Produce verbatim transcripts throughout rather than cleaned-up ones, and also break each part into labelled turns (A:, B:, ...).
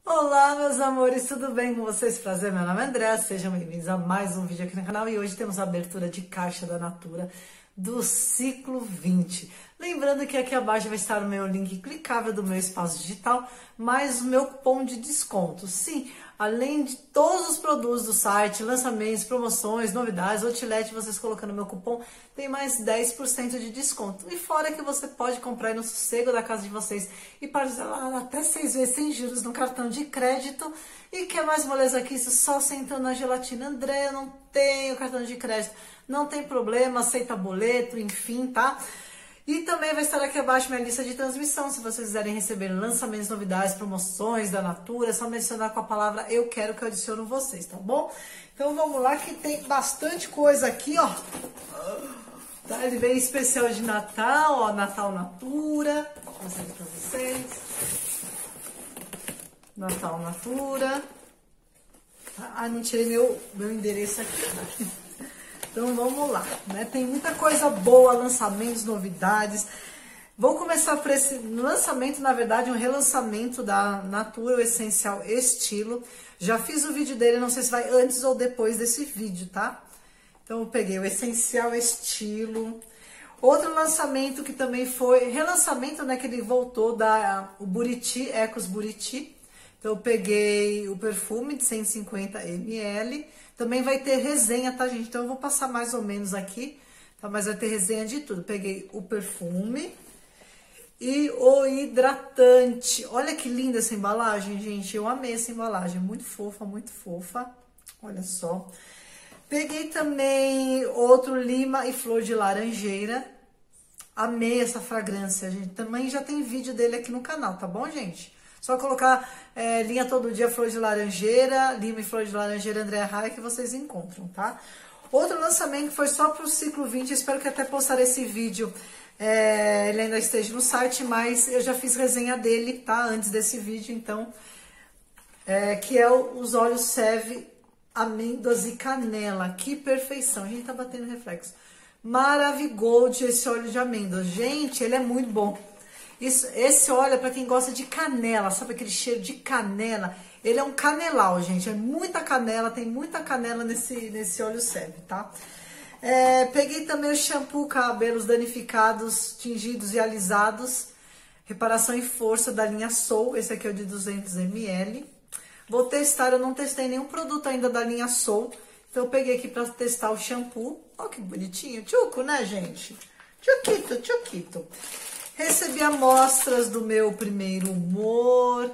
A: Olá, meus amores, tudo bem com vocês? Prazer, meu nome é André, sejam bem-vindos a mais um vídeo aqui no canal e hoje temos a abertura de caixa da Natura do ciclo vinte. Lembrando que aqui abaixo vai estar o meu link clicável do meu espaço digital, mais o meu cupom de desconto. Sim, além de todos os produtos do site, lançamentos, promoções, novidades, outlet, vocês colocando meu cupom, tem mais dez por cento de desconto. E fora que você pode comprar aí no sossego da casa de vocês e parcelar até seis vezes sem juros no cartão de crédito. E que é mais moleza que isso? Só sentando na gelatina. André, eu não tenho cartão de crédito. Não tem problema, aceita boleto, enfim, tá? E também vai estar aqui abaixo minha lista de transmissão, se vocês quiserem receber lançamentos, novidades, promoções da Natura, é só mencionar com a palavra eu quero que eu adiciono vocês, tá bom? Então vamos lá que tem bastante coisa aqui, ó. Tá, ele veio especial de Natal, ó, Natal Natura, vou mostrar aqui pra vocês. Natal Natura. Ah, não tirei meu, meu endereço aqui. Então vamos lá, né? Tem muita coisa boa, lançamentos, novidades. Vou começar por esse lançamento, na verdade, um relançamento da Natura, o Essencial Estilo. Já fiz o vídeo dele, não sei se vai antes ou depois desse vídeo, tá? Então eu peguei o Essencial Estilo. Outro lançamento que também foi relançamento, né? Que ele voltou da o Buriti, Ecos Buriti. Então eu peguei o perfume de cento e cinquenta mililitros. Também vai ter resenha, tá, gente? Então eu vou passar mais ou menos aqui, tá? Mas vai ter resenha de tudo. Peguei o perfume e o hidratante. Olha que linda essa embalagem, gente. Eu amei essa embalagem. Muito fofa, muito fofa. Olha só. Peguei também outro lima e flor de laranjeira. Amei essa fragrância, gente. Também já tem vídeo dele aqui no canal, tá bom, gente? Só colocar é, linha todo dia, flor de laranjeira, lima e flor de laranjeira, Andréa Raia, que vocês encontram, tá? Outro lançamento foi só pro ciclo vinte, espero que até postar esse vídeo, é, ele ainda esteja no site, mas eu já fiz resenha dele, tá? Antes desse vídeo, então, é, que é o, os óleos Seve, amêndoas e canela. Que perfeição, a gente tá batendo reflexo. Maravigold esse óleo de amêndoas, gente, ele é muito bom. Isso, esse óleo é para quem gosta de canela, sabe aquele cheiro de canela? Ele é um canelau, gente, é muita canela, tem muita canela nesse, nesse óleo Seve, tá? É, peguei também o shampoo cabelos danificados, tingidos e alisados, reparação e força da linha Soul, esse aqui é o de duzentos mililitros. Vou testar, eu não testei nenhum produto ainda da linha Soul, então eu peguei aqui para testar o shampoo. Olha que bonitinho, tchuco, né, gente? Tchuquito, tchuquito. Recebi amostras do meu primeiro humor,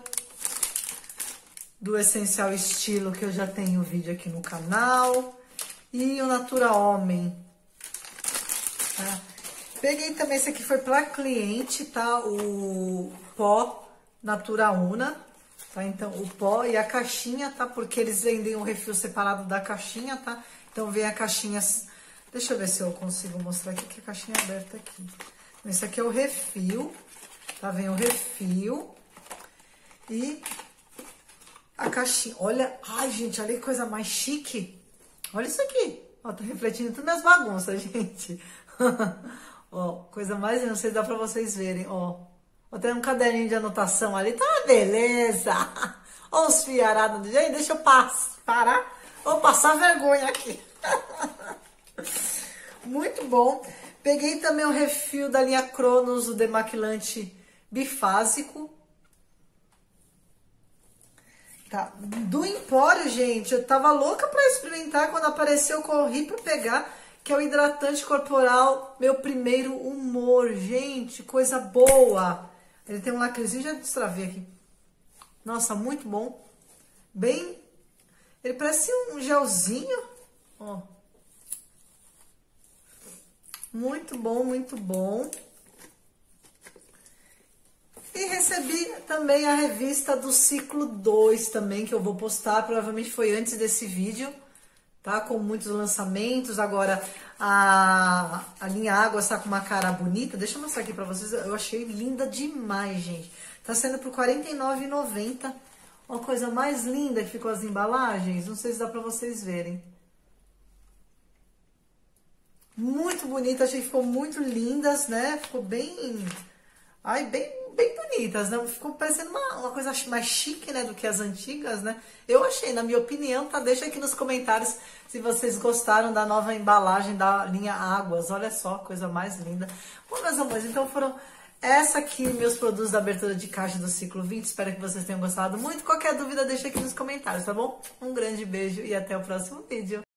A: do Essencial Estilo, que eu já tenho vídeo aqui no canal, e o Natura Homem. Tá? Peguei também, esse aqui foi para cliente, tá? O pó Natura Una, tá? Então, o pó e a caixinha, tá? Porque eles vendem um refil separado da caixinha, tá? Então, vem a caixinha... Deixa eu ver se eu consigo mostrar aqui, que a caixinha é aberta aqui. Esse aqui é o refil, tá? Vem o refil e a caixinha. Olha, ai, gente, olha que coisa mais chique. Olha isso aqui. Ó, tá refletindo todas as minhas bagunças, gente. Ó, coisa mais, não sei se dá pra vocês verem, ó. Ó, tem um caderninho de anotação ali, tá uma beleza. Ó os fiarados do jeito, deixa eu pass parar. Vou passar vergonha aqui. Muito bom. Peguei também o refil da linha Cronos, o demaquilante bifásico. Tá. Do Empório, gente, eu tava louca pra experimentar. Quando apareceu, eu corri pra pegar, que é o hidratante corporal, meu primeiro humor. Gente, coisa boa. Ele tem um lacrezinho, já destravei aqui. Nossa, muito bom. Bem... Ele parece um gelzinho, ó. Muito bom, muito bom. E recebi também a revista do ciclo dois também, que eu vou postar, provavelmente foi antes desse vídeo, tá? Com muitos lançamentos. Agora a, a linha Água está com uma cara bonita. Deixa eu mostrar aqui pra vocês, eu achei linda demais, gente. Tá sendo por quarenta e nove reais e noventa centavos. Uma coisa mais linda que ficou as embalagens, não sei se dá pra vocês verem. Muito bonita, achei que ficou muito lindas, né? Ficou bem... Ai, bem bem bonitas, né? Ficou parecendo uma, uma coisa mais chique, né, do que as antigas, né? Eu achei, na minha opinião, tá? Deixa aqui nos comentários se vocês gostaram da nova embalagem da linha Águas. Olha só, coisa mais linda. Bom, meus amores, então foram essa aqui, meus produtos da abertura de caixa do Ciclo vinte. Espero que vocês tenham gostado muito. Qualquer dúvida, deixa aqui nos comentários, tá bom? Um grande beijo e até o próximo vídeo.